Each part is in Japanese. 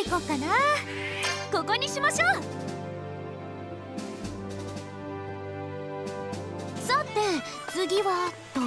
行こうかな。ここにしましょう。さて次はと。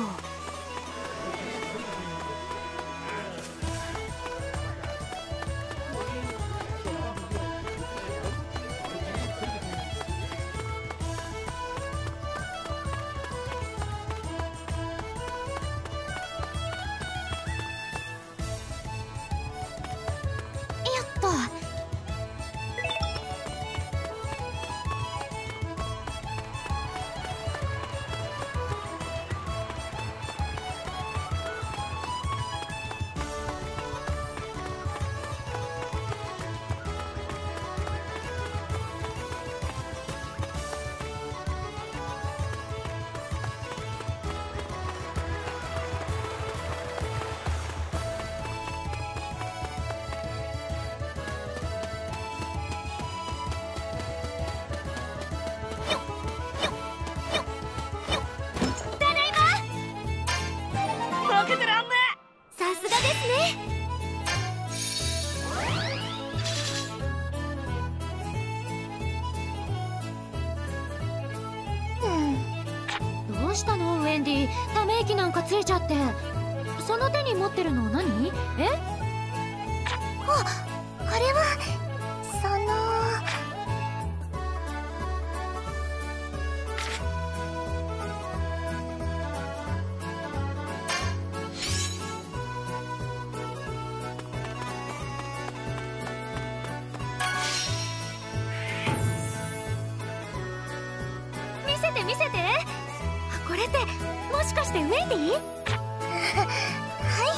どうしたのウェンディ、ため息なんかついちゃって。その手に持ってるの何？え？ あ、これは見せて見せて。これってもしかしてウェンディ？ はい、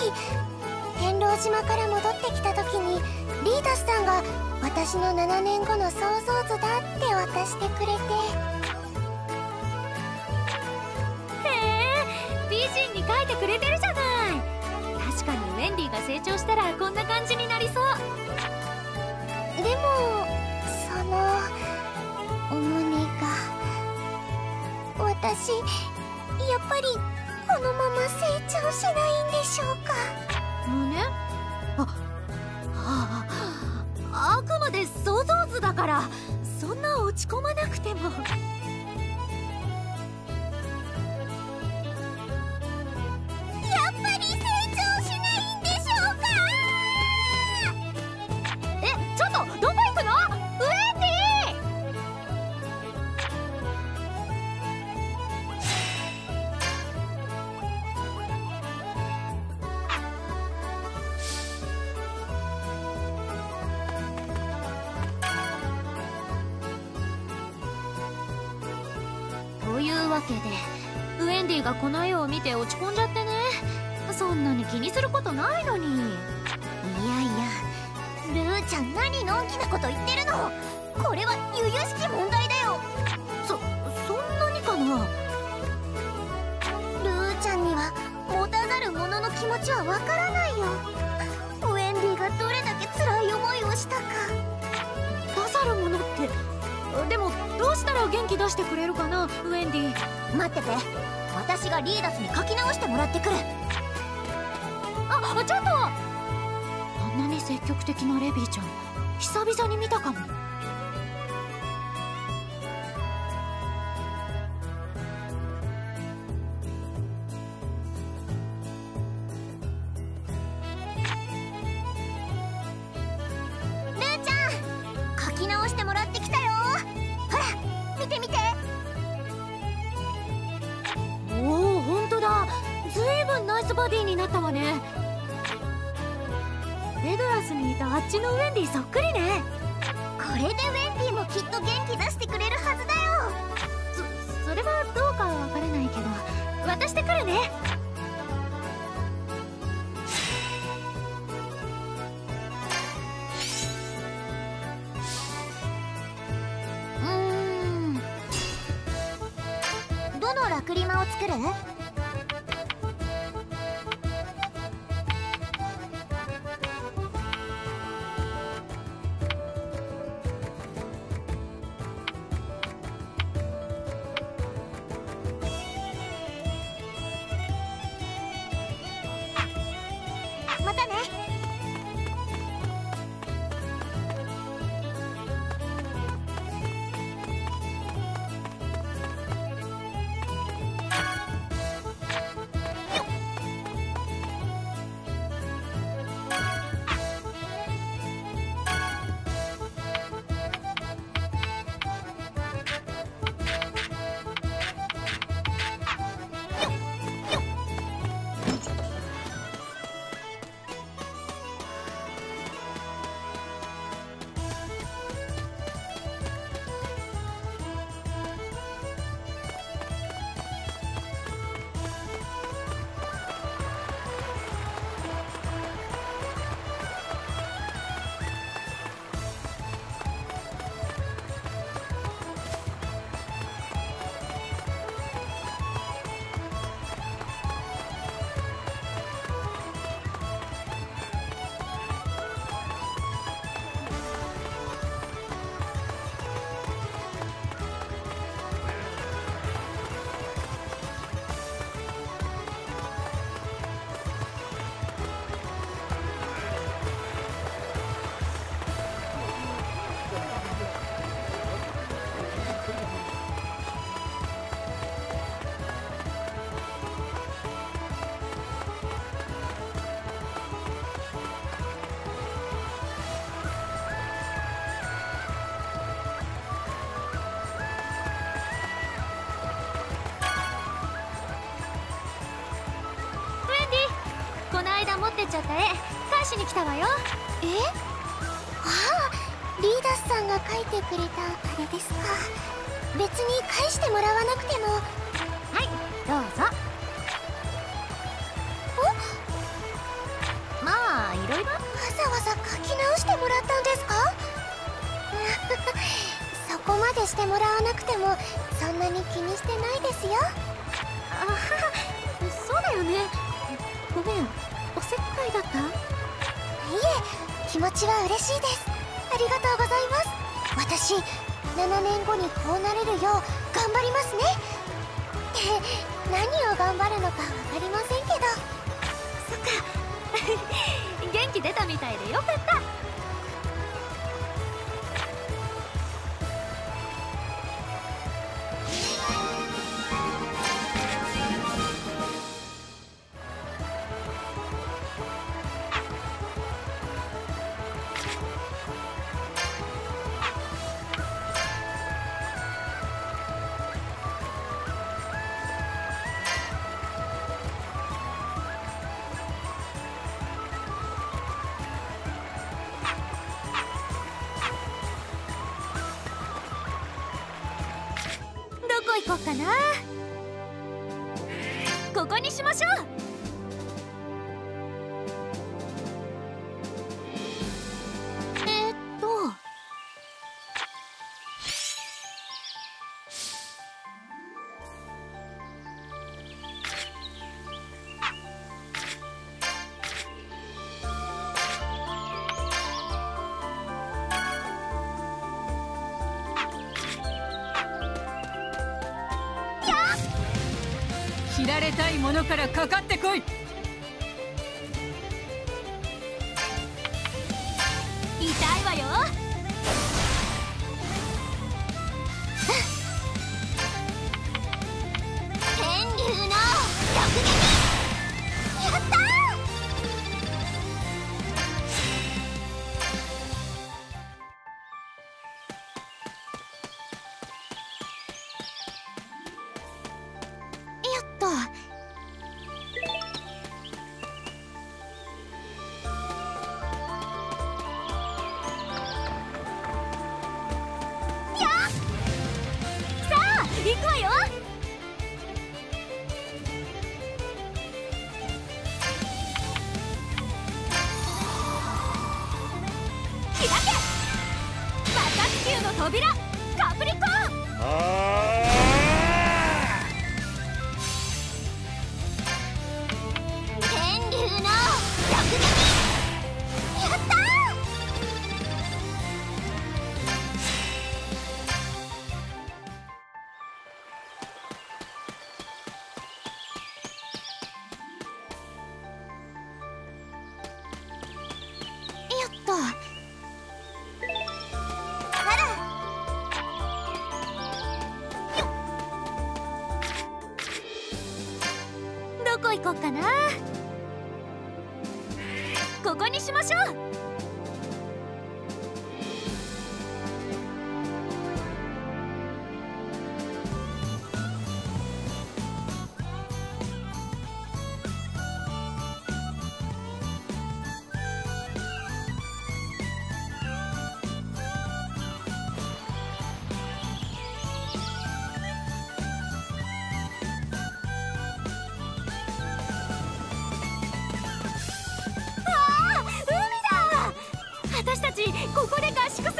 天狼島から戻ってきた時にリーダスさんが私の7年後の想像図だって渡してくれて。 へえ、美人に描いてくれてるじゃない。確かにウェンディが成長したらこんな感じになりそう。 でもお胸が、私やっぱりこのまま成長しないんでしょうか。 胸？あくまで想像図だから、そんな落ち込まなくても。 やっぱり成長しないんでしょうか。 ちょっとどこ行くのウェンディ！というわけでウェンディがこの絵を見て落ち込んじゃってね。そんなに気にすることないのに。 いやいや、ルーちゃん何のんきなこと言ってるの。これは由々しき問題だよ。 そんなにかな。 ルーちゃんには持たざる者の気持ちはわからないよ。ウェンディがどれだけ辛い思いをしたか。 持たざる者って。でもどうしたら元気出してくれるかなウェンディ。 待ってて、私がリーダスに書き直してもらってくる。 ちょっと。あんなに積極的なレビーちゃん久々に見たかも。 ルーちゃん、書き直してもらってきたよ。ほら見て見て。 おお、ほんとだ。ずいぶんナイスバディになったわね。レドラスにいたあっちのウェンディそっくりね。 これでウェンディもきっと元気出してくれるはずだよ。 それはどうかわからないけど、渡してくるね。 どのラクリマを作る？ が持ってっちゃった絵返しに来たわよ。 ああ、リーダスさんが描いてくれたあれですか。別に返してもらわなくても。 はい、どうぞ。まあいろいろ。 わざわざ描き直してもらったんですか？そこまでしてもらわなくてもそんなに気にしてないですよ。 あはは、そうだよね。ごめん、おせっかいだった？ いえ、気持ちは嬉しいです。ありがとうございます。私7年後にこうなれるよう頑張りますね。って何を頑張るのか分かりませんけど。 そっか。元気出たみたいでよかった。どこ行こうかな。ここにしましょう。 切られたいものからかかってこい。 痛いわよ。 天竜の突撃。やったー。 行くわよ。開け、バカ地球の扉、カプリコーン。 天竜の突撃。やったー。 どこ行こうかな。ここにしましょう。私たちここで合宿